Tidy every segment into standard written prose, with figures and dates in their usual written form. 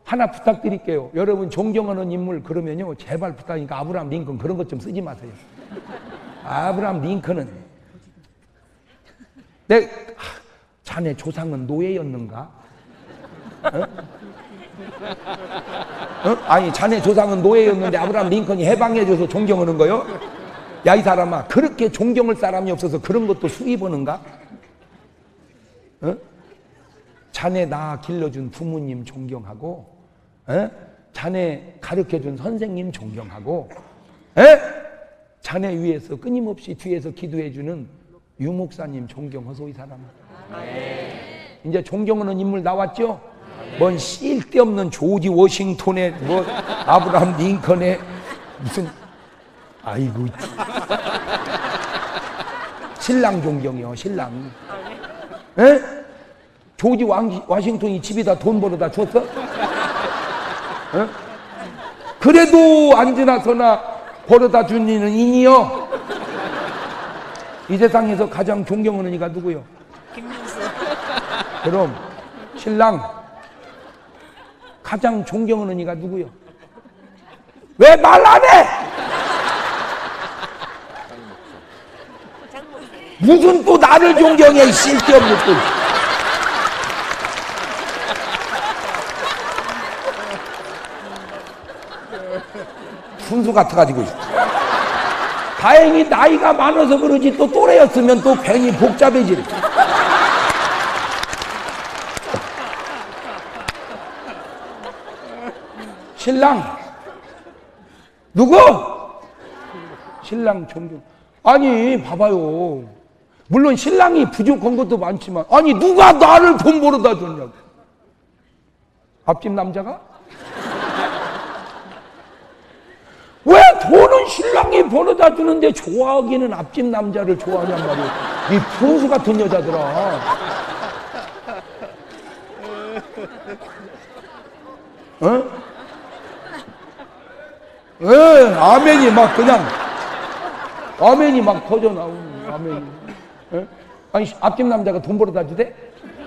하나 부탁드릴게요. 여러분 존경하는 인물 그러면요 제발 부탁이니까 아브라함 링컨 그런 것 좀 쓰지 마세요. 아브라함 링컨은 자네 조상은 노예였는가? 아니 자네 조상은 노예였는데 아브라함 링컨이 해방해줘서 존경하는 거요? 야 이 사람아, 그렇게 존경할 사람이 없어서 그런 것도 수입하는가? 자네 나 길러준 부모님 존경하고, 자네 가르쳐준 선생님 존경하고, 자네 위해서 끊임없이 뒤에서 기도해주는 유목사님 존경하소. 이 사람아. 이제 존경하는 인물 나왔죠? 뭔 쓸데없는 조지 워싱턴의 뭐 아브라함 링컨의 무슨 아이고 신랑 존경이요. 신랑. 조지 워싱턴이 집에다 돈 벌어다 줬어? 그래도 안 지나서나 벌어다 준 이는 인이요. 이 세상에서 가장 존경하는 이가 누구요? 김민수. 그럼 신랑 가장 존경하는 이가 누구요? 왜 말 안 해? 무슨 또 나를 존경해, 쓸데없는 또. 순수 같아가지고. 다행히 나이가 많아서 그러지 또 또래였으면 또 괜히 복잡해질. 신랑 누구? 신랑 존경. 아니 봐봐요. 물론 신랑이 부족한 것도 많지만 아니 누가 나를 돈 벌어다 줬냐고. 앞집 남자가? 왜 돈은 신랑이 벌어다 주는데 좋아하기는 앞집 남자를 좋아하냔 말이야. 이 분수 같은 여자들아. 아멘이 막 그냥 아멘이 막 터져 나오는 아멘이. 아니 앞집 남자가 돈 벌어다 주대?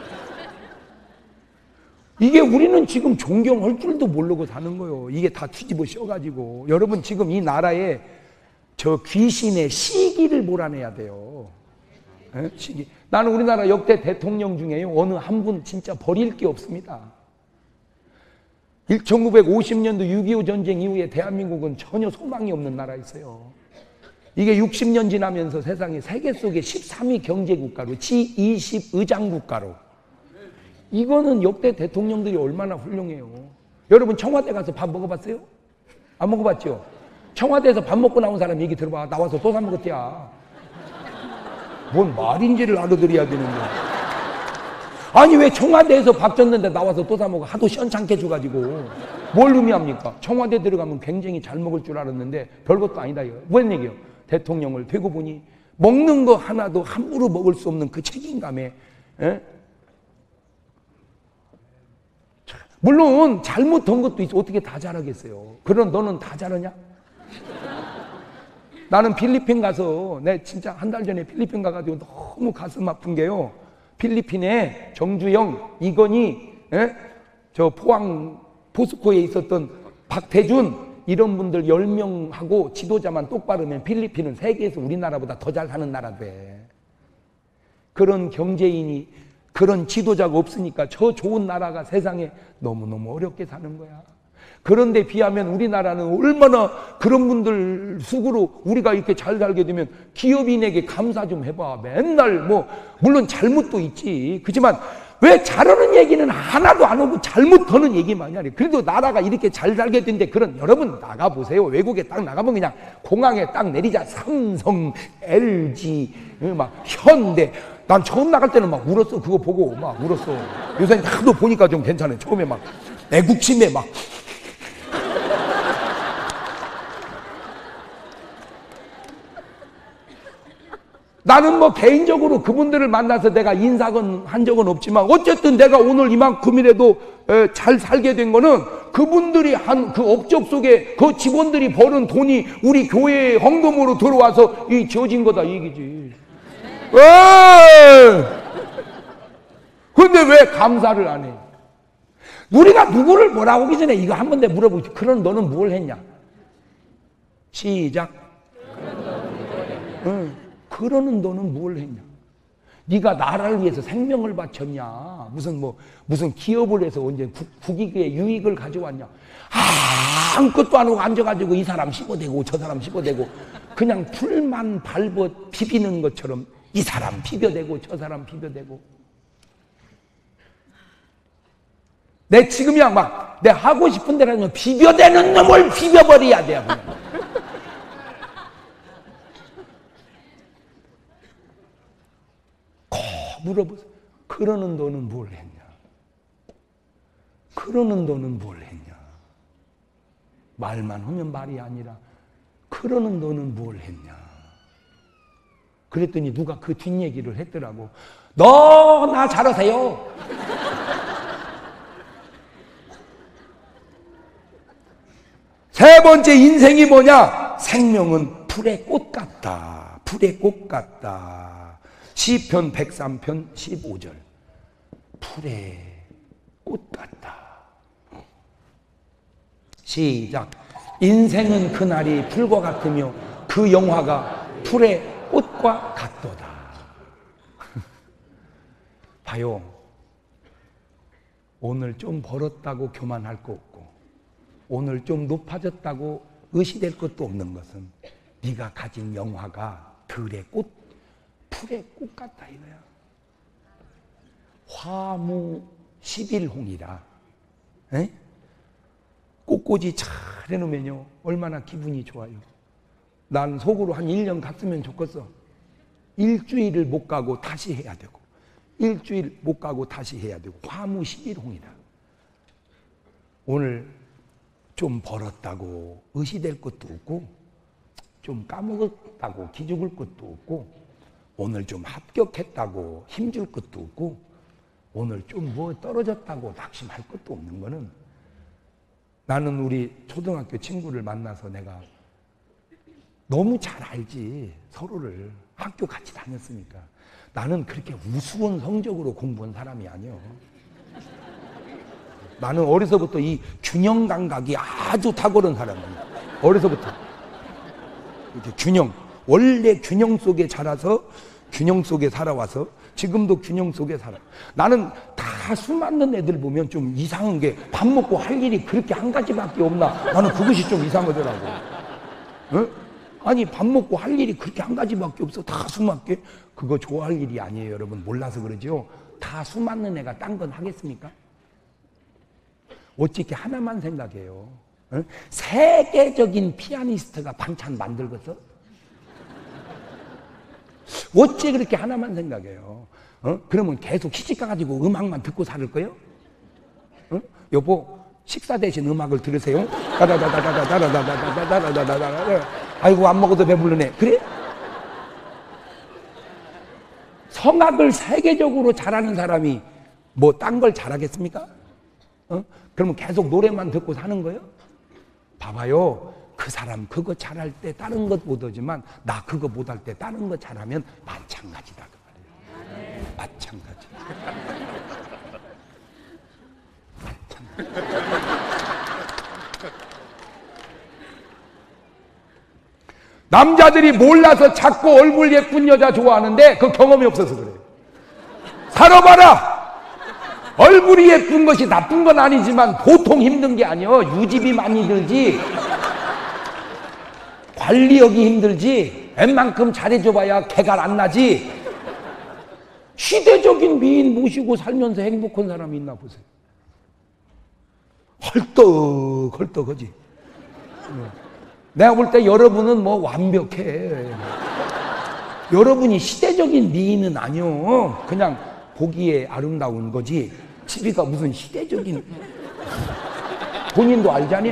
이게 우리는 지금 존경할 줄도 모르고 사는 거예요. 이게 다 뒤집어 씌워가지고. 여러분 지금 이 나라에 저 귀신의 시기를 몰아내야 돼요. 시기. 나는 우리나라 역대 대통령 중에요 어느 한 분 진짜 버릴 게 없습니다. 1950년도 6.25 전쟁 이후에 대한민국은 전혀 소망이 없는 나라였어요. 이게 60년 지나면서 세상에 세계 속에 13위 경제국가로 G20 의장국가로. 이거는 역대 대통령들이 얼마나 훌륭해요. 여러분 청와대 가서 밥 먹어봤어요? 안 먹어봤죠? 청와대에서 밥 먹고 나온 사람 얘기 들어봐. 나와서 또 사 먹었대야. 뭔 말인지를 알아들어야 되는데. 아니 왜 청와대에서 밥 줬는데 나와서 또 사 먹어. 하도 시원찮게 줘가지고. 뭘 의미합니까? 청와대 들어가면 굉장히 잘 먹을 줄 알았는데 별것도 아니다 이거. 뭔 얘기예요? 대통령을 되고 보니 먹는 거 하나도 함부로 먹을 수 없는 그 책임감에. 물론 잘못한 것도 있어. 어떻게 다 잘하겠어요. 그럼 너는 다 잘하냐? 나는 필리핀 가서 내 진짜 한 달 전에 필리핀 가가지고 너무 가슴 아픈 게요. 필리핀에 정주영, 이건희, 저 포항 포스코에 있었던 박태준 이런 분들 10명하고 지도자만 똑바르면 필리핀은 세계에서 우리나라보다 더 잘 사는 나라 돼. 그런 경제인이 그런 지도자가 없으니까 저 좋은 나라가 세상에 너무너무 어렵게 사는 거야. 그런데 비하면 우리나라는 얼마나 그런 분들 속으로 우리가 이렇게 잘 살게 되면 기업인에게 감사 좀 해봐. 맨날 뭐 물론 잘못도 있지. 그렇지만 왜 잘하는 얘기는 하나도 안 하고 잘못하는 얘기만 하냐. 그래도 나라가 이렇게 잘 살게 된데 그런 여러분 나가보세요. 외국에 딱 나가면 그냥 공항에 딱 내리자 삼성, LG, 막 현대. 난 처음 나갈 때는 막 울었어. 그거 보고 막 울었어. 요새는 하도 보니까 좀 괜찮아요. 처음에 막 애국심에 막. 나는 뭐 개인적으로 그분들을 만나서 내가 인사건 한 적은 없지만 어쨌든 내가 오늘 이만큼이라도 잘 살게 된 거는 그분들이 한 그 업적 속에 그 직원들이 버는 돈이 우리 교회에 헌금으로 들어와서 이 지어진 거다 이 얘기지. 근데 왜 감사를 안 해? 우리가 누구를 뭐라고 하기 전에 이거 한 번 더 물어보지. 그런 너는 뭘 했냐? 시작. 응. 그러는 너는 뭘 했냐? 네가 나라를 위해서 생명을 바쳤냐? 무슨 기업을 해서 언제 국익의 유익을 가져왔냐? 아무것도 안 하고 앉아가지고 이 사람 씹어대고 저 사람 씹어대고 그냥 풀만 밟아 비비는 것처럼 이 사람 비벼대고 저 사람 비벼대고. 내 지금이야 막 내 하고 싶은 대로 비벼대는 놈을 비벼버려야 돼. 꼭 물어보세요. 그러는 너는 뭘 했냐? 그러는 너는 뭘 했냐? 말만 하면 말이 아니라 그러는 너는 뭘 했냐? 그랬더니 누가 그 뒷얘기를 했더라고. 너 나 잘하세요. 세 번째 인생이 뭐냐? 생명은 풀의 꽃 같다. 풀의 꽃 같다. 시편 103편 15절. 풀의 꽃 같다. 시작. 인생은 그날이 풀과 같으며 그 영화가 풀의 꽃과 같도다. 봐요. 오늘 좀 벌었다고 교만할 거 없고 오늘 좀 높아졌다고 의시될 것도 없는 것은 네가 가진 영화가 들의 꽃, 풀의 꽃 같다 이거야. 화무 11홍이라. 에? 꽃꽂이 잘 해놓으면요 얼마나 기분이 좋아요. 난 속으로 한 1년 갔으면 좋겠어. 일주일을 못 가고 다시 해야 되고 일주일 못 가고 다시 해야 되고. 화무 11홍이라. 오늘 좀 벌었다고 의시될 것도 없고 좀 까먹었다고 기죽을 것도 없고 오늘 좀 합격했다고 힘줄 것도 없고 오늘 좀 뭐 떨어졌다고 낙심할 것도 없는 거는, 나는 우리 초등학교 친구를 만나서 내가 너무 잘 알지. 서로를 학교 같이 다녔으니까. 나는 그렇게 우스운 성적으로 공부한 사람이 아니요. 나는 어려서부터 이 균형 감각이 아주 탁월한 사람이에요. 어려서부터 이렇게 균형, 원래 균형 속에 자라서 균형 속에 살아와서 지금도 균형 속에 살아. 나는 다 수많은 애들 보면 좀 이상한 게 밥 먹고 할 일이 그렇게 한 가지밖에 없나? 나는 그것이 좀 이상하더라고. 응? 아니 밥 먹고 할 일이 그렇게 한 가지밖에 없어. 다 수많게. 그거 좋아할 일이 아니에요. 여러분 몰라서 그러죠. 다 수많은 애가 딴 건 하겠습니까? 어찌 이렇게 하나만 생각해요. 응? 세계적인 피아니스트가 반찬 만들겠어? 어찌 그렇게 하나만 생각해요? 그러면 계속 시집가가지고 음악만 듣고 살 거예요? 여보, 식사 대신 음악을 들으세요? 아이고 안 먹어도 배부르네. 그래? 성악을 세계적으로 잘하는 사람이 뭐 딴 걸 잘하겠습니까? 그러면 계속 노래만 듣고 사는 거예요? 봐봐요. 그 사람 그거 잘할 때 다른 것 못하지만 나 그거 못할 때 다른 거 잘하면 마찬가지다 그 말이에요. 마찬가지. 남자들이 몰라서 자꾸 얼굴 예쁜 여자 좋아하는데 그 경험이 없어서 그래요. 살아봐라. 얼굴이 예쁜 것이 나쁜 건 아니지만 보통 힘든 게 아니에요. 유지비 많이 들지, 관리하기 힘들지, 웬만큼 잘해줘봐야 개가 안 나지. 시대적인 미인 모시고 살면서 행복한 사람이 있나 보세요. 헐떡헐떡하지. 내가 볼 때 여러분은 뭐 완벽해. 여러분이 시대적인 미인은 아니요. 그냥 보기에 아름다운 거지. 집이가 무슨 시대적인, 본인도 알잖아요.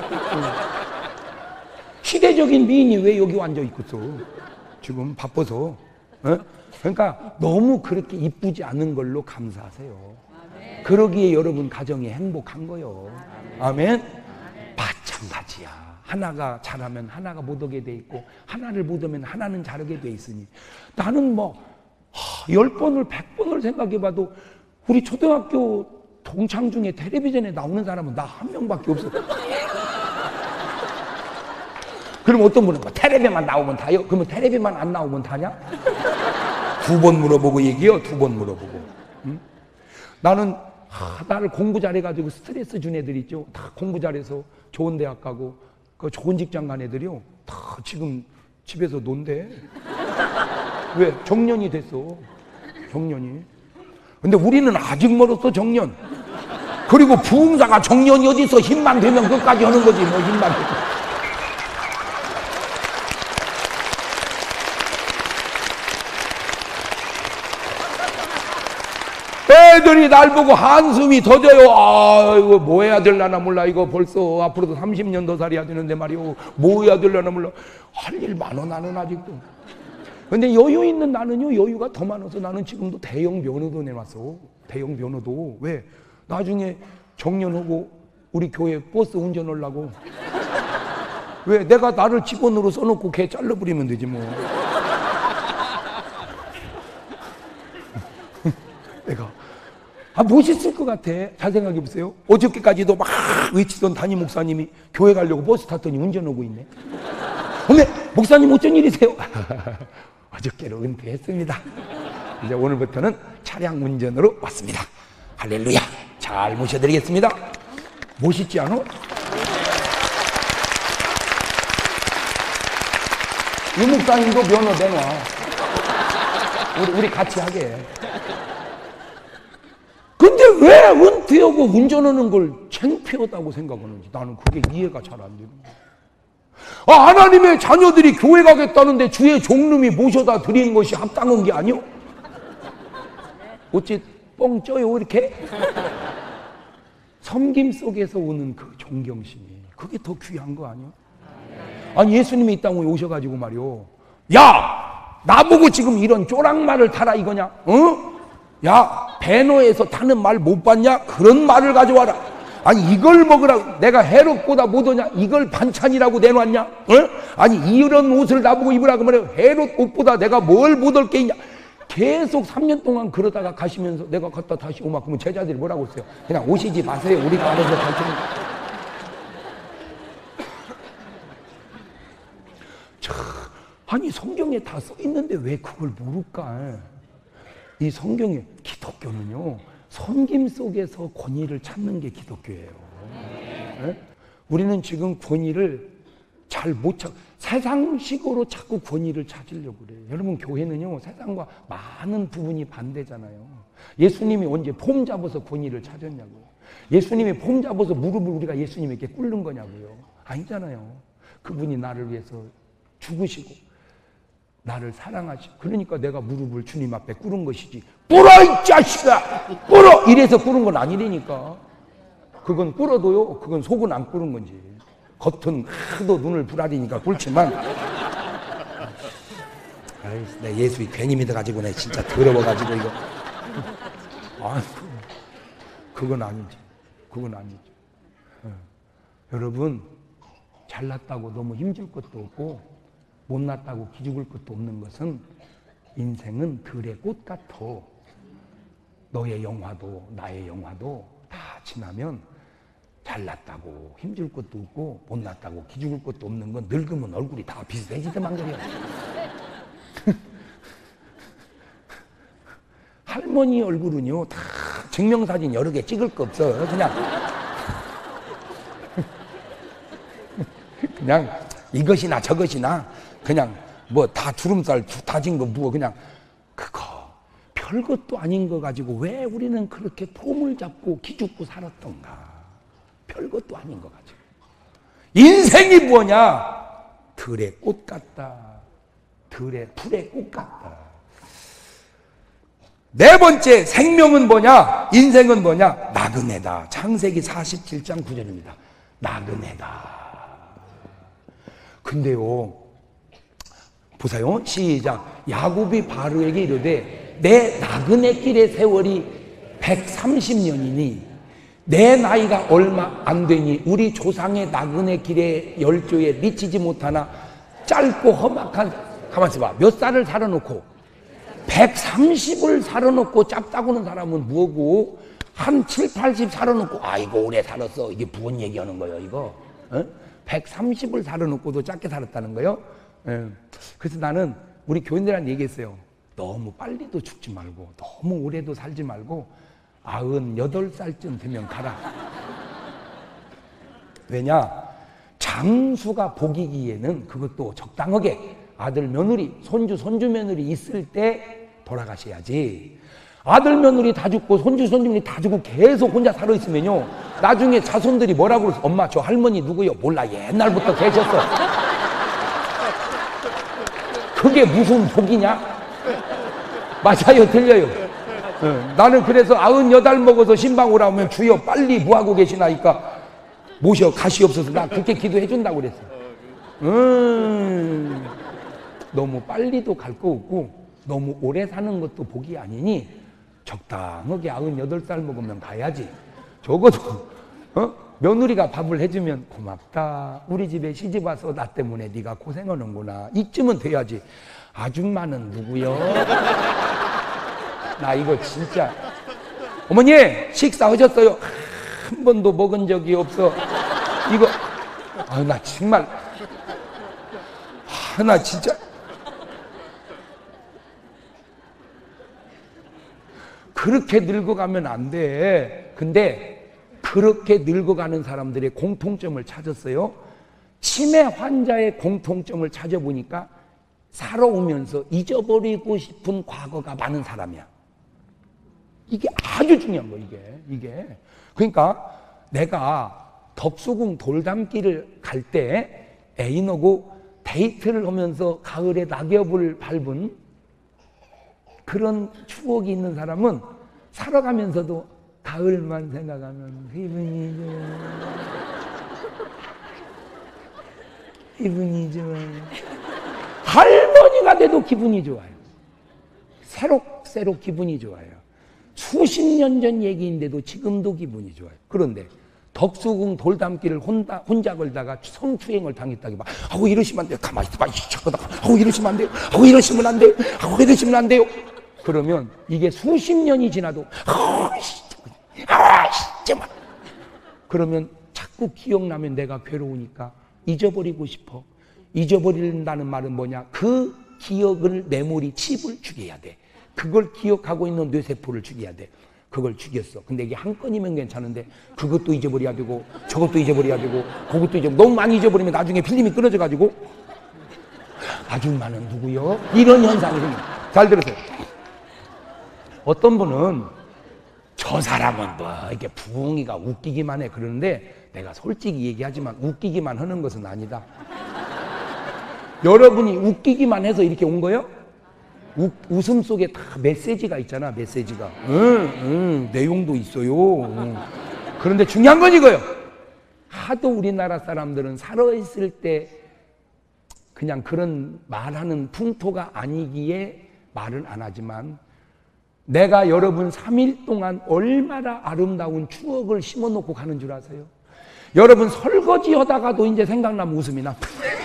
시대적인 미인이 왜 여기 앉아 있겠어? 지금 바빠서. 그러니까 너무 그렇게 이쁘지 않은 걸로 감사하세요. 그러기에 여러분 가정이 행복한 거요. 아멘. 마찬가지야. 하나가 잘하면 하나가 못하게 돼 있고 하나를 못하면 하나는 잘하게 돼 있으니 나는 뭐 10번을 100번을 생각해봐도 우리 초등학교 동창 중에 텔레비전에 나오는 사람은 나 한 명밖에 없어. 그럼 어떤 분은 뭐 텔레비만 나오면 다요? 그러면 텔레비만 안 나오면 다냐? 2번 물어보고 얘기요. 2번 물어보고. 응? 나는 나를 공부 잘해가지고 스트레스 준 애들 있죠. 다 공부 잘해서 좋은 대학 가고 그 좋은 직장 간 애들이요. 다 지금 집에서 논대. 왜? 정년이 됐어. 정년이. 근데 우리는 아직 멀었어, 정년. 그리고 부흥사가 정년이 어디 있어. 힘만 되면 끝까지 하는 거지. 뭐 힘만 되면. 애들이 날 보고 한숨이 터져요. 아, 이거 뭐 해야 될라나 몰라. 이거 벌써 앞으로도 30년 더 살아야 되는데 말이오. 뭐 해야 될라나 몰라. 할 일 많어, 나는 아직도. 근데 여유 있는 나는요, 여유가 더 많아서 나는 지금도 대형 면허도 내놨어. 대형 면허도. 왜? 나중에 정년하고 우리 교회 버스 운전하려고. 왜? 내가 나를 직원으로 써놓고 걔 잘라버리면 되지 뭐. 내가. 멋있을 것 같아. 잘 생각해 보세요. 어저께까지도 막 외치던 담임 목사님이 교회 가려고 버스 탔더니 운전하고 있네. 어메, 목사님 어쩐 일이세요? 어저께로 은퇴했습니다. 이제 오늘부터는 차량 운전으로 왔습니다. 할렐루야. 잘 모셔드리겠습니다. 멋있지 않아? 이 목사님도 면허 내놔. 우리 같이 하게. 근데 왜 은퇴하고 운전하는 걸 창피하다고 생각하는지 나는 그게 이해가 잘 안 되는 거야. 하나님의 자녀들이 교회 가겠다는데 주의 종놈이 모셔다 드리는 것이 합당한 게 아니오? 어찌 뻥 쪄요 이렇게? 섬김 속에서 오는 그 존경심이 그게 더 귀한 거 아니야? 아니 예수님이 이 땅에 오셔가지고 말이오. 야! 나보고 지금 이런 쪼랑말을 타라 이거냐? 어? 야, 배너에서 타는 말 못 봤냐? 그런 말을 가져와라. 아니 이걸 먹으라고. 내가 헤롯보다 못하냐? 이걸 반찬이라고 내놨냐? 어? 아니 이런 옷을 나보고 입으라고 말해요. 헤롯 옷보다 내가 뭘 못할 게 있냐? 계속 3년 동안 그러다가 가시면서 내가 갔다 다시 오면 그러면 제자들이 뭐라고 했어요? 그냥 오시지 마세요. 우리가 알아서 갈 테니까. 아니 성경에 다 써 있는데 왜 그걸 모를까? 이 성경에 기독교는요 섬김 속에서 권위를 찾는 게 기독교예요. 네? 우리는 지금 권위를 잘 못 찾, 세상식으로 자꾸 권위를 찾으려고 그래요. 여러분 교회는요 세상과 많은 부분이 반대잖아요. 예수님이 언제 폼 잡아서 권위를 찾았냐고요. 예수님이 폼 잡아서 무릎을 우리가 예수님에게 꿇는 거냐고요. 아니잖아요. 그분이 나를 위해서 죽으시고 나를 사랑하시고 그러니까 내가 무릎을 주님 앞에 꿇은 것이지. 꿇어 이 자식아! 꿇어! 이래서 꿇은 건 아니라니까. 그건 꿇어도요 그건 속은 안 꿇은 건지. 겉은 하도 눈을 부라리니까 꿇지만 내 예수 괜히 믿어가지고 내 진짜 더러워가지고 이거 그건 아니지. 그건 아니지. 여러분 잘났다고 너무 힘줄 것도 없고 못났다고 기죽을 것도 없는 것은 인생은 들의 꽃 같아. 너의 영화도 나의 영화도 다 지나면 잘났다고 힘줄 것도 없고 못났다고 기죽을 것도 없는 건 늙으면 얼굴이 다 비슷해지더만 그래요. 할머니 얼굴은요 다 증명사진 여러 개 찍을 거 없어. 그냥 이것이나 저것이나 그냥 뭐 다 주름살 다진 거 뭐 그냥 그거 별것도 아닌 거 가지고 왜 우리는 그렇게 폼을 잡고 기죽고 살았던가. 별것도 아닌 거 가지고. 인생이 뭐냐? 들의 꽃 같다. 들의 풀의 꽃 같다. 네 번째 생명은 뭐냐? 인생은 뭐냐? 나그네다. 창세기 47장 9절입니다. 나그네다. 근데요 보세요. 시작. 야곱이 바로에게 이르되 내 나그네 길의 세월이 130년이니 내 나이가 얼마 안 되니 우리 조상의 나그네 길의 열조에 미치지 못하나 짧고 험악한. 가만있어 봐. 몇 살을 살아놓고 130을 살아놓고 짧다고는 사람은 뭐고 한 7, 80 살아놓고 아이고 오래 살았어. 이게 무슨 얘기하는 거예요 이거? 130을 살아놓고도 짧게 살았다는 거예요. 그래서 나는 우리 교인들한테 얘기했어요. 너무 빨리도 죽지 말고 너무 오래도 살지 말고 98살쯤 되면 가라. 왜냐? 장수가 복이기에는 그것도 적당하게 아들 며느리 손주 며느리 있을 때 돌아가셔야지. 아들 며느리 다 죽고 손주 손주들이 다 죽고 계속 혼자 살아있으면요 나중에 자손들이 뭐라고 그랬어? 엄마 저 할머니 누구요? 몰라 옛날부터 계셨어. 그게 무슨 복이냐? 맞아요 틀려요. 나는 그래서 98 먹어서 신방 오라 하면 주여 빨리 뭐하고 계시나니까 모셔 가시 없어서 나 그렇게 기도해 준다고 그랬어. 너무 빨리도 갈 거 없고 너무 오래 사는 것도 복이 아니니 적당하게 98살 먹으면 가야지. 적어도 며느리가 밥을 해주면 고맙다. 우리 집에 시집 와서 나 때문에 네가 고생하는구나. 이쯤은 돼야지. 아줌마는 누구요? 나 이거 진짜. 어머니 식사하셨어요? 한 번도 먹은 적이 없어. 이거 나 정말 나 진짜 그렇게 늙어가면 안 돼. 근데 그렇게 늙어가는 사람들의 공통점을 찾았어요. 치매 환자의 공통점을 찾아보니까 살아오면서 잊어버리고 싶은 과거가 많은 사람이야. 이게 아주 중요한 거야 이게. 그러니까 내가 덕수궁 돌담길을 갈 때 애인하고 데이트를 하면서 가을에 낙엽을 밟은 그런 추억이 있는 사람은 살아가면서도 가을만 생각하면 기분이 좋아요. 할머니가 돼도 기분이 좋아요. 새록새록 기분이 좋아요. 수십 년 전 얘기인데도 지금도 기분이 좋아요. 그런데 덕수궁 돌담길을 혼자 걸다가 성추행을 당했다고 막 하고 이러시면 안 돼요. 가만히 있어봐. 하고 이러시면 안 돼요. 하고 이러시면 안 돼요. 하고 이러시면 안 돼요. 그러면 이게 수십 년이 지나도 그러면 자꾸 기억나면 내가 괴로우니까 잊어버리고 싶어. 잊어버린다는 말은 뭐냐? 그 기억을 메모리 칩을 죽여야 돼. 그걸 기억하고 있는 뇌세포를 죽여야 돼. 그걸 죽였어. 근데 이게 한 건이면 괜찮은데 그것도 잊어버려야 되고 저것도 잊어버려야 되고 그것도 너무 많이 잊어버리면 나중에 필름이 끊어져 가지고 아줌마는 누구요? 이런 현상이 생겨. 잘 들으세요. 어떤 분은 저 사람은 뭐 이렇게 부엉이가 웃기기만 해 그러는데 내가 솔직히 얘기하지만 웃기기만 하는 것은 아니다. 여러분이 웃기기만 해서 이렇게 온 거예요? 웃음 속에 다 메시지가 있잖아. 메시지가 내용도 있어요. 그런데 중요한 건 이거예요. 하도 우리나라 사람들은 살아있을 때 그냥 그런 말하는 풍토가 아니기에 말을 안 하지만 내가 여러분 3일 동안 얼마나 아름다운 추억을 심어놓고 가는 줄 아세요? 여러분 설거지 하다가도 이제 생각나면 웃음이 나.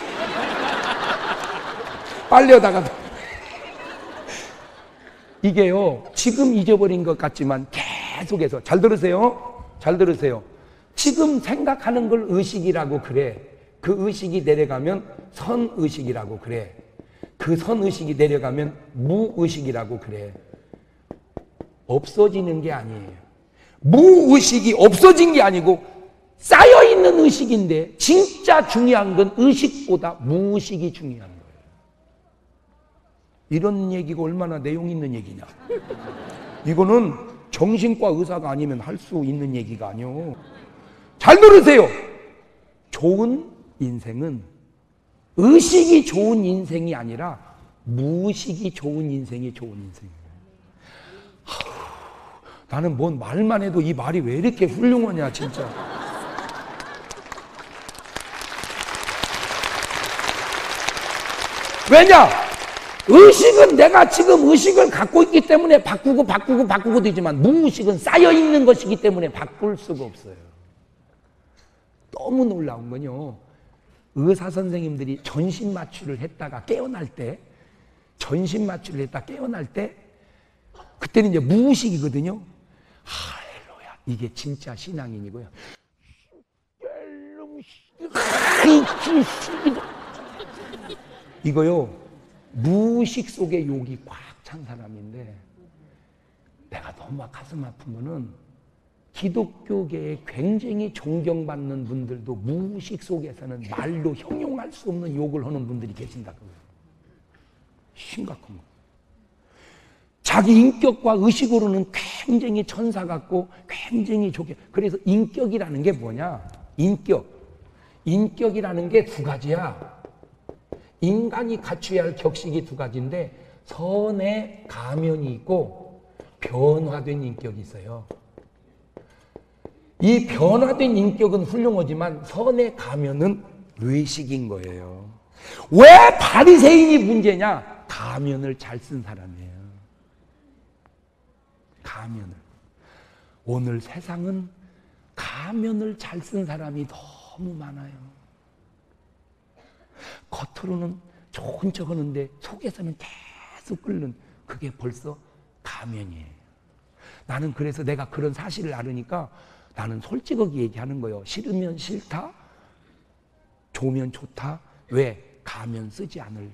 빨리 하다가도. 이게요, 지금 잊어버린 것 같지만 계속해서. 잘 들으세요. 잘 들으세요. 지금 생각하는 걸 의식이라고 그래. 그 의식이 내려가면 선의식이라고 그래. 그 선의식이 내려가면 무의식이라고 그래. 없어지는 게 아니에요. 무의식이 없어진 게 아니고 쌓여있는 의식인데 진짜 중요한 건 의식보다 무의식이 중요한 거예요. 이런 얘기가 얼마나 내용 있는 얘기냐. 이거는 정신과 의사가 아니면 할 수 있는 얘기가 아니요. 잘 들으세요. 좋은 인생은 의식이 좋은 인생이 아니라 무의식이 좋은 인생이 좋은 인생이에요. 나는 뭔 말만 해도 이 말이 왜 이렇게 훌륭하냐 진짜. 왜냐? 의식은 내가 지금 의식을 갖고 있기 때문에 바꾸고 되지만 무의식은 쌓여있는 것이기 때문에 바꿀 수가 없어요. 너무 놀라운 건요, 의사 선생님들이 전신 마취를 했다가 깨어날 때, 그때는 이제 무의식이거든요. 할렐루야, 이게 진짜 신앙인이고요. 이거요, 무의식 속에 욕이 꽉 찬 사람인데, 내가 너무 가슴 아픈 거는 기독교계에 굉장히 존경받는 분들도 무의식 속에서는 말로 형용할 수 없는 욕을 하는 분들이 계신다고. 심각한 거. 자기 인격과 의식으로는 굉장히 천사 같고 굉장히 좋게. 그래서 인격이라는 게 뭐냐? 인격이라는 게 두 가지야. 인간이 갖춰야 할 격식이 두 가지인데, 선의 가면이 있고 변화된 인격이 있어요. 이 변화된 인격은 훌륭하지만 선의 가면은 외식인 거예요. 왜 바리새인이 문제냐? 가면을 잘 쓴 사람이에요. 가면을. 오늘 세상은 가면을 잘 쓴 사람이 너무 많아요. 겉으로는 좋은 척 하는데 속에서는 계속 끓는, 그게 벌써 가면이에요. 나는 그래서 내가 그런 사실을 알으니까 나는 솔직하게 얘기하는 거예요. 싫으면 싫다, 좋으면 좋다. 왜? 가면 쓰지 않으려고.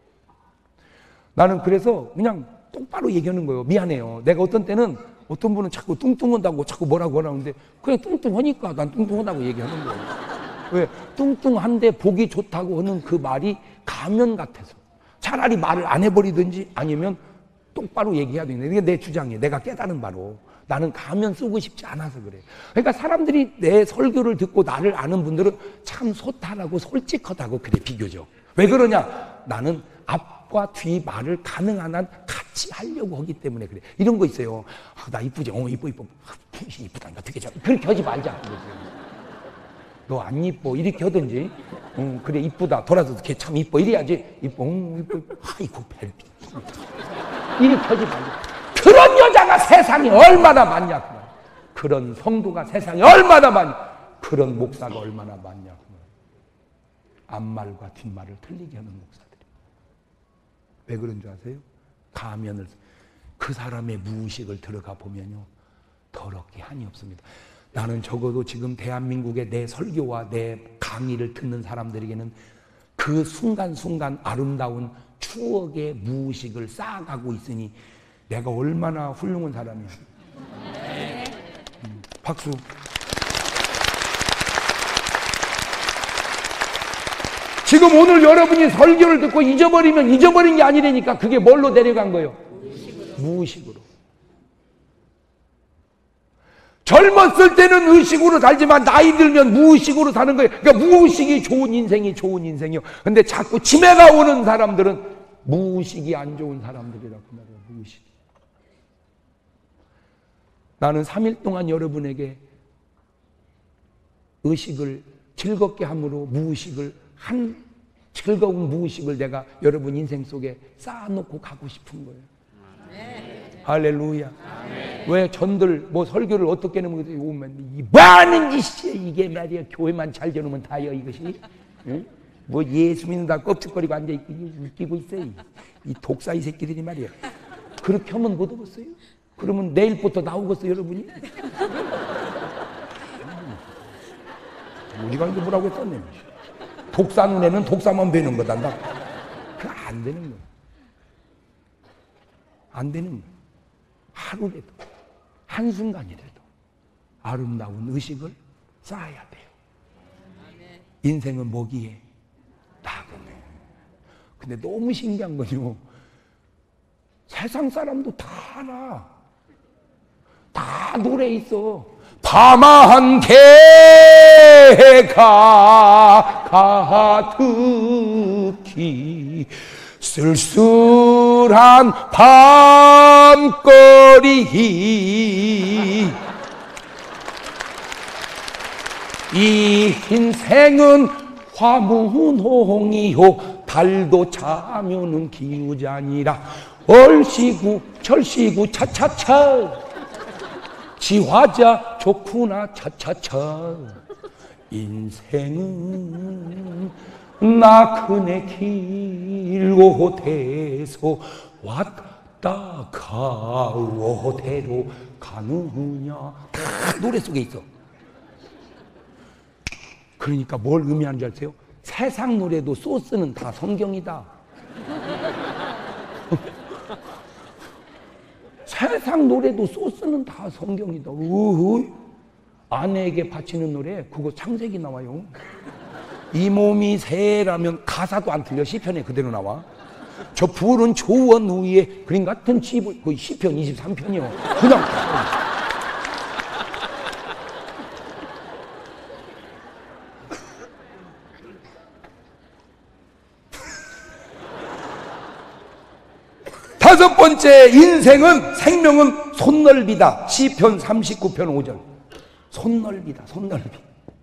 나는 그래서 그냥 똑바로 얘기하는 거예요. 미안해요. 내가 어떤 때는 어떤 분은 자꾸 뚱뚱하다고 자꾸 뭐라고 하는데, 그냥 뚱뚱하니까 난 뚱뚱하다고 얘기하는 거예요. 왜? 뚱뚱한데 보기 좋다고 하는 그 말이 가면 같아서. 차라리 말을 안 해버리든지 아니면 똑바로 얘기해야 되는데, 이게 내 주장이에요. 내가 깨달은 바로. 나는 가면 쓰고 싶지 않아서 그래요. 그러니까 사람들이 내 설교를 듣고 나를 아는 분들은 참 소탈하고 솔직하다고 그래, 비교적. 왜 그러냐? 나는 앞과 뒤 말을 가능한 한 같이 하려고 하기 때문에 그래. 이런 거 있어요. 아, 나 이쁘지? 이뻐. 풍신 이쁘다니까 되게 잘. 그렇게 하지 말자. 너 안 이뻐. 이렇게 하든지. 그래, 이쁘다. 돌아서 걔 참 이뻐. 이래야지. 이뻐. 아이고, 별. 이렇게 하지 말자. 그런 여자가 세상에 얼마나 많냐. 그런 성도가 세상에 얼마나 많냐. 그런 목사가 얼마나 많냐. 앞말과 뒷말을 틀리게 하는 목사들이. 왜 그런 줄 아세요? 가면을. 그 사람의 무의식을 들어가 보면요, 더럽게 한이 없습니다. 나는 적어도 지금 대한민국의 내 설교와 내 강의를 듣는 사람들에게는 그 순간순간 아름다운 추억의 무의식을 쌓아가고 있으니 내가 얼마나 훌륭한 사람이야. 박수. 지금 오늘 여러분이 설교를 듣고 잊어버리면 잊어버린 게 아니라니까. 그게 뭘로 내려간 거예요? 무의식으로. 젊었을 때는 의식으로 살지만 나이 들면 무의식으로 사는 거예요. 그러니까 무의식이 좋은 인생이 좋은 인생이요. 근데 자꾸 치매가 오는 사람들은 무의식이 안 좋은 사람들이라고 말해요. 무의식. 나는 3일 동안 여러분에게 의식을 즐겁게 함으로 무의식을 즐거운 무의식을 내가 여러분 인생 속에 쌓아놓고 가고 싶은 거예요. 할렐루야. 왜 전들 뭐 설교를 어떻게 내면 이 많은 짓이야 이게 말이야. 교회만 잘 되놓으면 다요 이것이. 응? 뭐 예수 믿는다 껍질거리고 앉아있고 웃기고 있어. 이 독사 이 새끼들이 말이야. 그렇게 하면 못 오겠어요? 그러면 내일부터 나오겠어 여러분이? 우리가 이제 뭐라고 했었네. 독사 눈에는 독사만 배는 거단다. 그거 안 되는 거야. 안 되는 거야. 하루라도 한순간이라도 아름다운 의식을 쌓아야 돼요. 인생은 뭐기에? 낙원에. 근데 너무 신기한 건요, 세상 사람도 다 알아. 다 노래 있어. 밤한 개가 가득히 쓸쓸한 밤거리 이 인생은 화무농이요 달도 자면은 기우자니라 얼씨구 철씨구 차차차 지화자 좋구나 차차차 인생은 나그네 길고 대소 왔다 따가워 대로 가느냐. 다 노래 속에 있어. 그러니까 뭘 의미하는 줄 아세요? 세상 노래도 소스는 다 성경이다. 세상 노래도 소스는 다 성경이다. 아내에게 바치는 노래 그거 창세기 나와요. 이 몸이 새라면 가사도 안 틀려. 시편에 그대로 나와. 저 푸른 초원 위에 그림 같은 집을, 그 시편 23편이요. 그냥 다섯 번째, 인생은 생명은 손넓이다. 시편 39편 5절. 손넓이다. 손넓이.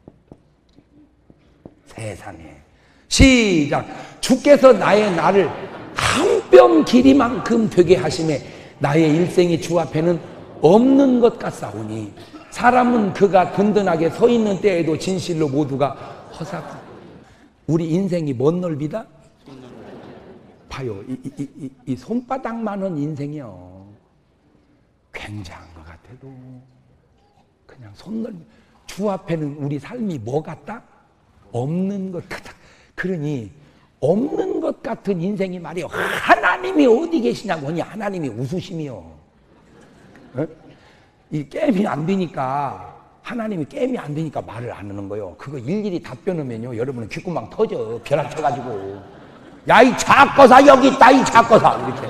세상에. 시작. 주께서 나의 날을 한 뼘 길이만큼 되게 하심에 나의 일생이 주 앞에는 없는 것 같사오니 사람은 그가 든든하게 서 있는 때에도 진실로 모두가 허사고. 우리 인생이 뭔 넓이다? 봐요. 이 손바닥만한 인생이요. 굉장한 것 같아도 그냥 손넓이. 주 앞에는 우리 삶이 뭐 같다? 없는 것 같다. 그러니 없는 것 같은 인생이 말이요. 하나님이 어디 계시냐고 하니 하나님이 웃으심이요. 어? 이 게임이 안 되니까, 하나님이 게임이 안 되니까 말을 안 하는 거예요. 그거 일일이 답변하면요, 여러분은 귓구멍 터져. 벼락 쳐가지고. 야, 이 작거사 여기 있다, 이 작거사. 이렇게.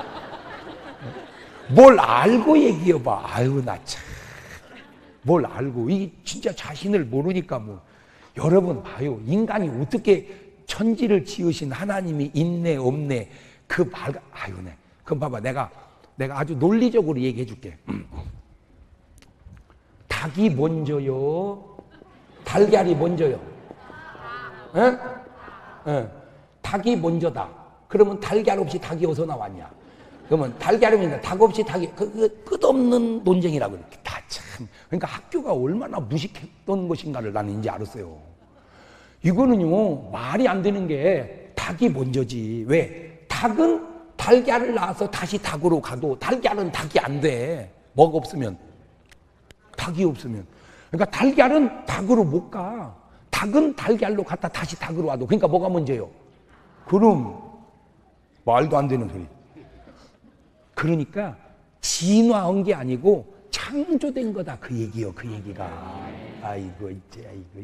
뭘 알고 얘기해봐. 아유, 나 참. 뭘 알고. 이게 진짜 자신을 모르니까 뭐. 여러분 봐요. 인간이 어떻게 천지를 지으신 하나님이 있네 없네 그 말. 아유, 네. 그럼 봐봐. 내가 아주 논리적으로 얘기해 줄게. 닭이 먼저요? 달걀이 먼저요? 에? 에. 닭이 먼저다. 그러면 달걀 없이 닭이 어디서 나왔냐? 그러면 달걀이 먼저, 닭 없이 닭이, 끝없는 논쟁이라고. 다 참. 그러니까 학교가 얼마나 무식했던 것인가를 나는 이제 알았어요. 이거는요, 말이 안 되는 게 닭이 먼저지. 왜? 닭은 달걀을 낳아서 다시 닭으로 가도 달걀은 닭이 안 돼. 뭐가 없으면. 닭이 없으면. 그러니까 달걀은 닭으로 못 가. 닭은 달걀로 갔다 다시 닭으로 와도. 그러니까 뭐가 먼저요? 그럼 말도 안 되는 소리. 그러니까 진화한 게 아니고 창조된 거다. 그 얘기요. 그 얘기가. 아이고 이제 아이고.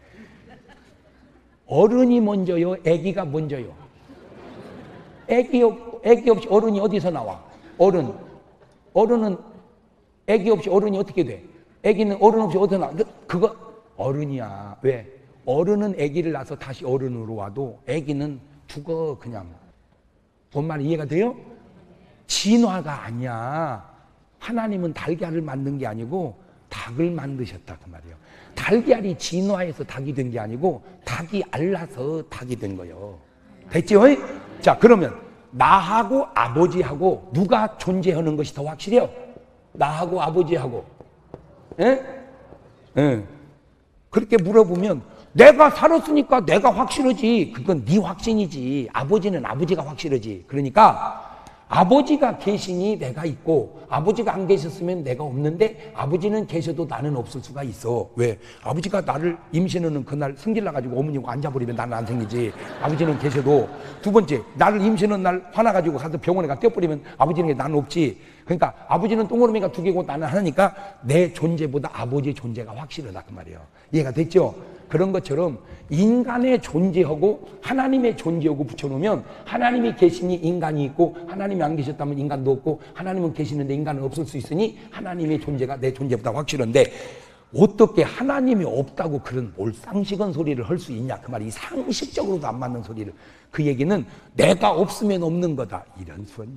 어른이 먼저요? 아기가 먼저요? 아기 없이 어른이 어디서 나와? 어른은 아기 없이 어른이 어떻게 돼? 아기는 어른 없이 어디서 나와? 그거 어른이야. 왜? 어른은 아기를 낳아서 다시 어른으로 와도 아기는 죽어 그냥. 뭔 말이 이해가 돼요? 진화가 아니야. 하나님은 달걀을 만든 게 아니고 닭을 만드셨다 그 말이에요. 달걀이 진화해서 닭이 된 게 아니고 닭이 알라서 닭이 된 거예요. 됐죠? 자, 그러면 나하고 아버지하고 누가 존재하는 것이 더 확실해요? 나하고 아버지하고. 예? 예. 그렇게 물어보면 내가 살았으니까 내가 확실하지. 그건 네 확신이지. 아버지는 아버지가 확실하지. 그러니까 아버지가 계시니 내가 있고 아버지가 안 계셨으면 내가 없는데 아버지는 계셔도 나는 없을 수가 있어. 왜? 아버지가 나를 임신하는 그날 승질나 가지고 어머니가 앉아버리면 나는 안 생기지. 아버지는 계셔도. 두 번째, 나를 임신하는 날 화나가지고 가서 병원에 가 떼어버리면 아버지는 나는 없지. 그러니까 아버지는 동그라미가 두 개고 나는 하나니까 내 존재보다 아버지의 존재가 확실하다 그 말이에요. 이해가 됐죠? 그런 것처럼 인간의 존재하고 하나님의 존재하고 붙여놓으면 하나님이 계시니 인간이 있고 하나님이 안 계셨다면 인간도 없고 하나님은 계시는데 인간은 없을 수 있으니 하나님의 존재가 내 존재보다 확실한데 어떻게 하나님이 없다고 그런 몰상식한 소리를 할 수 있냐 그 말이. 상식적으로도 안 맞는 소리를. 그 얘기는 내가 없으면 없는 거다 이런 소리.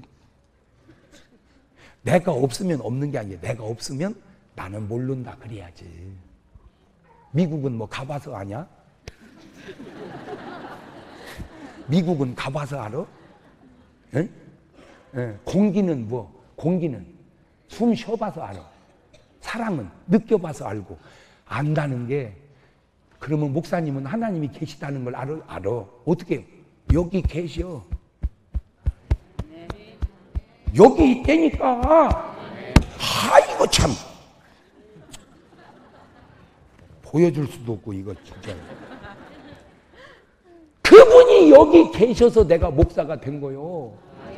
내가 없으면 없는 게 아니에요. 내가 없으면 나는 모른다 그래야지. 미국은 뭐 가봐서 아냐? 미국은 가봐서 알아? 응? 공기는 뭐? 공기는 숨 쉬어봐서 알아. 사람은 느껴봐서 알고. 안다는 게, 그러면 목사님은 하나님이 계시다는 걸 알아? 어떻게? 여기 계셔. 여기 있다니까. 아이고 참. 보여줄 수도 없고 이거 진짜. 그분이 여기 계셔서 내가 목사가 된 거요.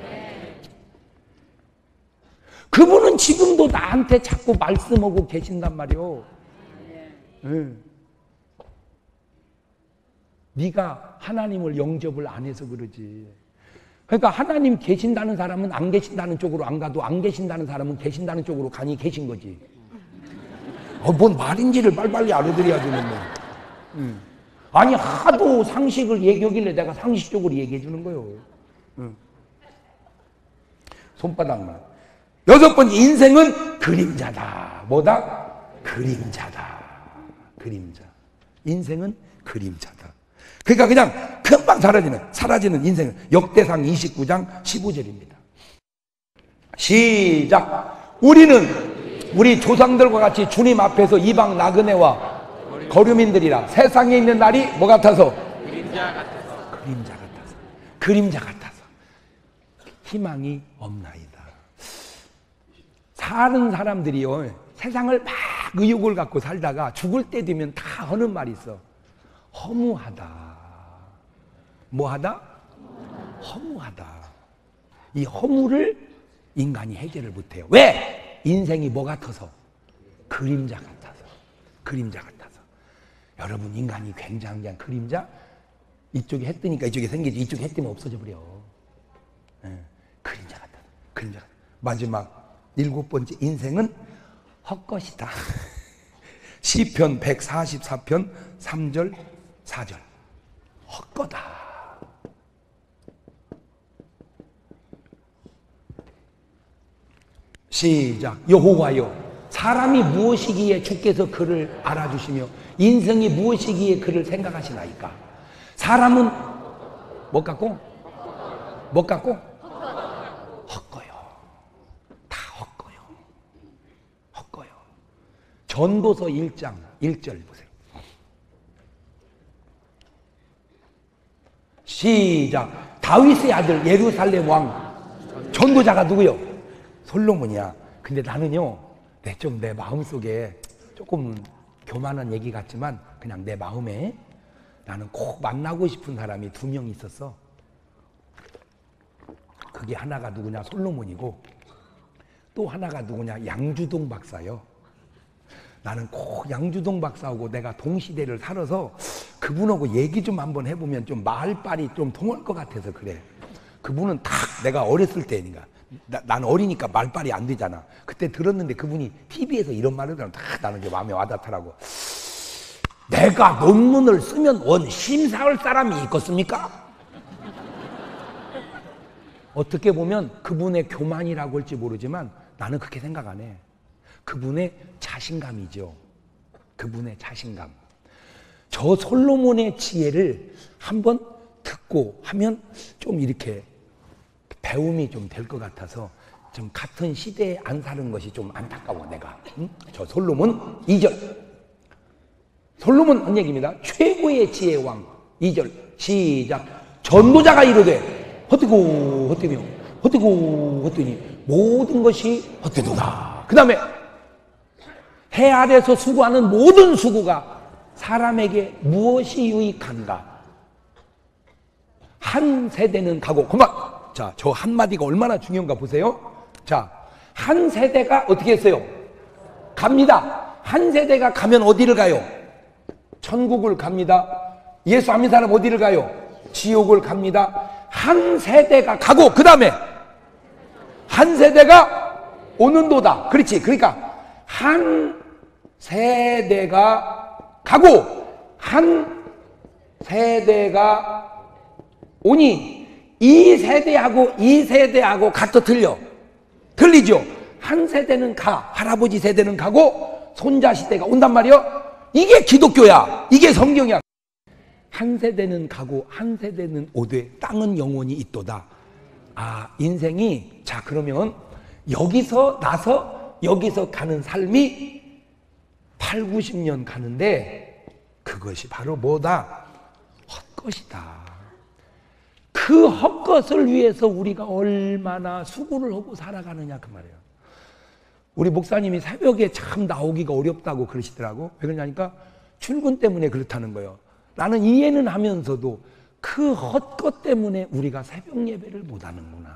그분은 지금도 나한테 자꾸 말씀하고 계신단 말이요. 네가 하나님을 영접을 안 해서 그러지. 그러니까 하나님 계신다는 사람은 안 계신다는 쪽으로 안 가도 안 계신다는 사람은 계신다는 쪽으로 가니 계신 거지. 뭔 말인지를 빨리빨리 알아들어야 되는데. 아니 하도 상식을 얘기하길래 내가 상식적으로 얘기해 주는 거예요. 손바닥만. 여섯 번째, 인생은 그림자다. 뭐다? 그림자다. 그림자. 인생은 그림자다. 그러니까 그냥 금방 사라지는 인생은 역대상 29장 15절입니다. 시작. 우리 조상들과 같이 주님 앞에서 이방 나그네와 거류민들이라 세상에 있는 날이 뭐 같아서? 그림자 같아서 희망이 없나이다. 사는 사람들이요, 세상을 막 의욕을 갖고 살다가 죽을 때 되면 다 하는 말이 있어. 허무하다. 뭐하다? 허무하다. 이 허무를 인간이 해결을 못해요. 왜? 인생이 뭐 같아서? 그림자 같아서. 그림자 같아서. 여러분, 인간이 굉장한 그림자? 이쪽에 해 뜨니까 이쪽에 생기지, 이쪽에 해 뜨면 없어져 버려. 그림자 같아서. 그림자 같아서. 마지막 일곱 번째, 인생은 헛것이다. 시편 144편 3절 4절. 헛거다. 시작. 여호와여, 사람이 무엇이기에 주께서 그를 알아주시며 인생이 무엇이기에 그를 생각하시나이까. 사람은 뭐 같고? 뭐 같고? 헛거요. 다 헛거요. 헛거요. 전도서 1장 1절 보세요. 시작. 다윗의 아들 예루살렘 왕 전도자가 누구요? 솔로몬이야. 근데 나는요, 내 마음속에 조금 교만한 얘기 같지만 그냥 내 마음에 나는 꼭 만나고 싶은 사람이 2명 있었어. 그게 하나가 누구냐? 솔로몬이고, 또 하나가 누구냐? 양주동 박사요. 나는 꼭 양주동 박사하고 내가 동시대를 살아서 그분하고 얘기 좀 한번 해보면 좀 말빨이 좀 통할 것 같아서 그래. 그분은 딱 내가 어렸을 때니까, 난 어리니까 말빨이 안 되잖아. 그때 들었는데 그분이 TV에서 이런 말을 하면 다 나는 마음에 와닿더라고. 내가 논문을 쓰면 원 심사할 사람이 있겠습니까? 어떻게 보면 그분의 교만이라고 할지 모르지만 나는 그렇게 생각 안 해. 그분의 자신감이죠. 그분의 자신감. 저 솔로몬의 지혜를 한번 듣고 하면 좀 이렇게 배움이 좀 될 것 같아서 좀 같은 시대에 안 사는 것이 좀 안타까워 내가. 저 솔로몬 2절. 솔로몬 한 얘기입니다. 최고의 지혜의 왕 2절 시작. 전도자가 이르되 헛되고 헛되며 헛되고 헛되니 모든 것이 헛되도다. 그 다음에 해 아래서 수고하는 모든 수고가 사람에게 무엇이 유익한가. 한 세대는 가고, 그만. 자, 저 한마디가 얼마나 중요한가 보세요. 자, 한 세대가 어떻게 했어요? 갑니다. 한 세대가 가면 어디를 가요? 천국을 갑니다. 예수 안 믿는 사람 어디를 가요? 지옥을 갑니다. 한 세대가 가고, 그 다음에 한 세대가 오는도다. 그렇지. 그러니까 한 세대가 가고 한 세대가 오니 이 세대하고 이 세대하고 같아 틀려. 틀리죠. 한 세대는 가, 할아버지 세대는 가고 손자 시대가 온단 말이요. 이게 기독교야. 이게 성경이야. 한 세대는 가고 한 세대는 오되 땅은 영원히 있도다. 아, 인생이, 자, 그러면 여기서 나서 여기서 가는 삶이 8, 90년 가는데 그것이 바로 뭐다? 헛것이다. 그 그 헛것을 위해서 우리가 얼마나 수고를 하고 살아가느냐 그 말이에요. 우리 목사님이 새벽에 참 나오기가 어렵다고 그러시더라고. 왜 그러냐니까 출근 때문에 그렇다는 거예요. 나는 이해는 하면서도 그 헛것 때문에 우리가 새벽 예배를 못 하는구나.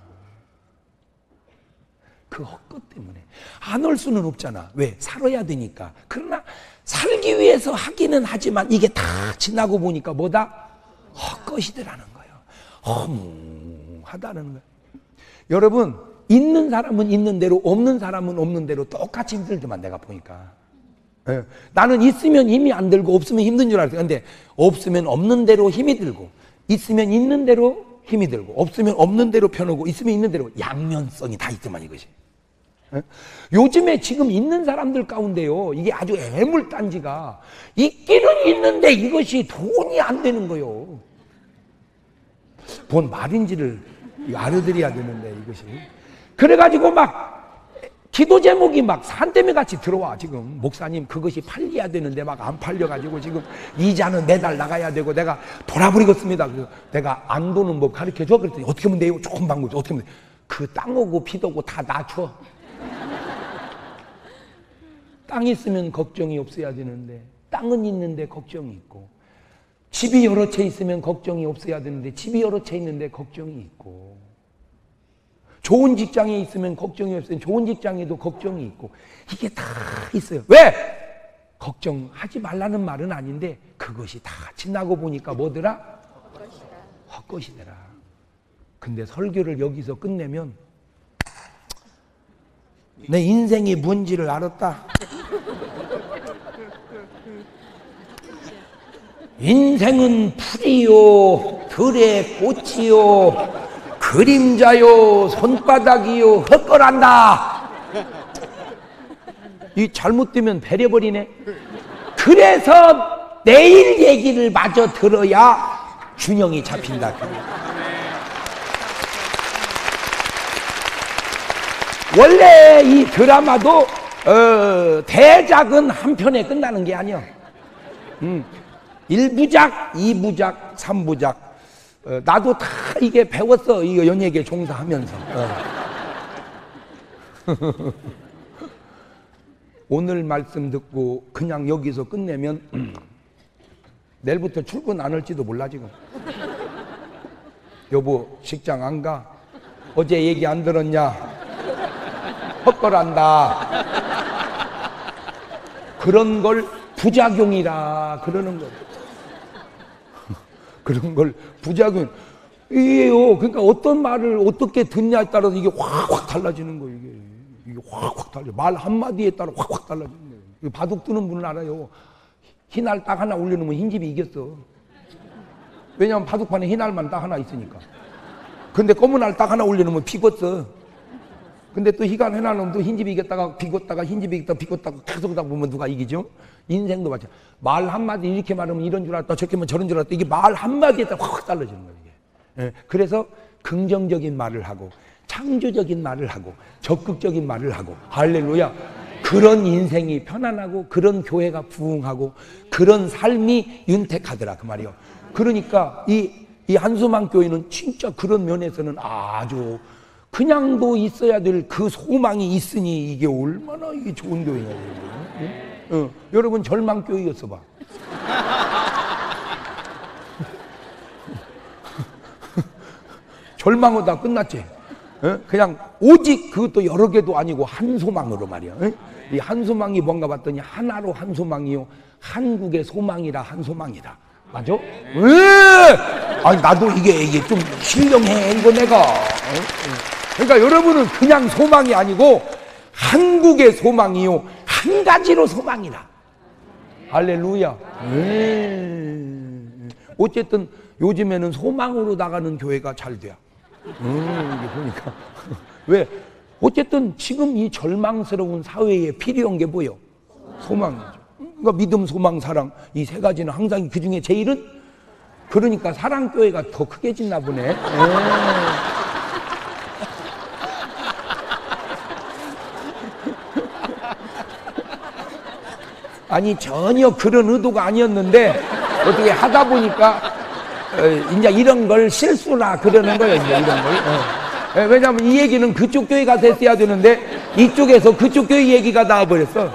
그 헛것 때문에. 안 올 수는 없잖아. 왜? 살아야 되니까. 그러나 살기 위해서 하기는 하지만 이게 다 지나고 보니까 뭐다? 헛것이더라는 거예요. 허무하다는 거예요. 여러분, 있는 사람은 있는 대로, 없는 사람은 없는 대로 똑같이 힘들지만 내가 보니까. 예. 나는 있으면 힘이 안 들고 없으면 힘든 줄 알았어요. 근데 없으면 없는 대로 힘이 들고 있으면 있는 대로 힘이 들고 없으면 없는 대로 편하고 있으면 있는 대로 양면성이 다 있지만 이것이. 예? 요즘에 지금 있는 사람들 가운데요, 이게 아주 애물단지가 있기는 있는데 이것이 돈이 안 되는 거요. 뭔 말인지를 알아들어야 되는데 이것이. 그래가지고 막 기도 제목이 막 산더미 같이 들어와. 지금 목사님 그것이 팔려야 되는데 막 안 팔려가지고 지금 이자는 매달 나가야 되고 내가 돌아버리겠습니다. 그래서 내가 안 도는 법 가르쳐줘. 그랬더니 어떻게 하면 돼요? 조금 방법이 어떻게 하면 돼? 그 땅 오고 빚 오고 다 낮춰. 땅 있으면 걱정이 없어야 되는데 땅은 있는데 걱정이 있고, 집이 여러 채 있으면 걱정이 없어야 되는데 집이 여러 채 있는데 걱정이 있고, 좋은 직장에 있으면 걱정이 없으면 좋은 직장에도 걱정이 있고, 이게 다 있어요. 왜? 걱정하지 말라는 말은 아닌데 그것이 다 지나고 보니까 뭐더라? 헛것이더라. 근데 설교를 여기서 끝내면 내 인생이 뭔지를 알았다. 인생은 풀이요 들의 꽃이요 그림자요 손바닥이요 헛걸한다. 이 잘못되면 배려버리네. 그래서 내일 얘기를 마저 들어야 균형이 잡힌다. 원래 이 드라마도 대작은 한 편에 끝나는 게 아니야. 1부작, 2부작, 3부작. 나도 다 이게 배웠어. 이거 연예계 종사하면서. 오늘 말씀 듣고 그냥 여기서 끝내면 내일부터 출근 안 할지도 몰라 지금. 여보 직장 안 가? 어제 얘기 안 들었냐? 헛걸한다. 그런 걸 부작용이라 그러는 거예요. 그런 걸 부작용. 이게요. 그러니까 어떤 말을 어떻게 듣냐에 따라서 이게 확확 달라지는 거예요. 이게 확확 달라져. 말 한마디에 따라 확확 달라지는 거예요. 바둑 두는 분은 알아요. 흰알 딱 하나 올려놓으면 흰집이 이겼어. 왜냐하면 바둑판에 흰알만 딱 하나 있으니까. 근데 검은 알 딱 하나 올려놓으면 비겼어. 근데 또 희간 해놔놓으면 또 흰집이 이겼다가 비겼다가 흰집이 이겼다가 비겼다가 계속 하다 보면 누가 이기죠? 인생도 마찬가지. 말 한마디 이렇게 말하면 이런 줄 알았다 저렇게 하면 저런 줄 알았다. 이게 말 한마디에 따라 확 달라지는 거예요. 이게. 예. 그래서 긍정적인 말을 하고 창조적인 말을 하고 적극적인 말을 하고 할렐루야. 그런 인생이 편안하고 그런 교회가 부흥하고 그런 삶이 윤택하더라 그 말이요. 그러니까 이 한수망 교회는 진짜 그런 면에서는 아주 그냥도 있어야 될 그 소망이 있으니 이게 얼마나 이게 좋은 교회냐. 여러분 절망교회였어 봐. 절망하다 끝났지. 그냥 오직 그것도 여러 개도 아니고 한 소망으로 말이야. 이 한 소망이 뭔가 봤더니 하나로 한 소망이요 한국의 소망이라 한 소망이다. 맞아? 아니 나도 이게 좀 신령해 이거 내가. 그러니까 여러분은 그냥 소망이 아니고 한국의 소망이요 한 가지로 소망이다. 할렐루야. 어쨌든 요즘에는 소망으로 나가는 교회가 잘 돼요. 이게 보니까 왜? 어쨌든 지금 이 절망스러운 사회에 필요한 게 뭐예요? 소망이죠. 그러니까 믿음, 소망, 사랑 이 세 가지는 항상 그 중에 제일은 그러니까 사랑교회가 더 크게 짓나 보네. 아니 전혀 그런 의도가 아니었는데 어떻게 하다 보니까 이제 이런 걸 실수라 그러는 거예요, 이제 이런 걸. 왜냐하면 이 얘기는 그쪽 교회 가서 했어야 되는데 이쪽에서 그쪽 교회 얘기가 나와버렸어.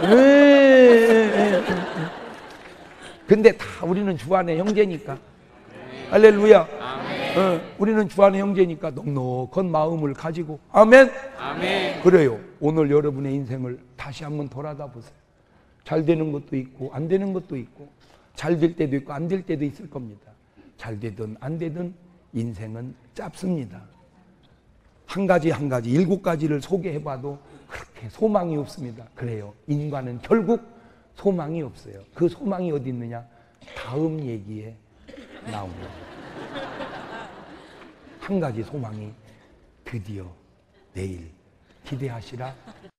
근데 다 우리는 주 안에 형제니까. 할렐루야. 우리는 주 안에 형제니까 넉넉한 마음을 가지고. 아멘. 아멘. 그래요. 오늘 여러분의 인생을 다시 한번 돌아다 보세요. 잘 되는 것도 있고 안 되는 것도 있고, 잘 될 때도 있고 안 될 때도 있을 겁니다. 잘 되든 안 되든 인생은 짧습니다. 한 가지 한 가지 7가지를 소개해봐도 그렇게 소망이 없습니다. 그래요. 인간은 결국 소망이 없어요. 그 소망이 어디 있느냐? 다음 얘기에 나옵니다. 한 가지 소망이 드디어 내일 기대하시라.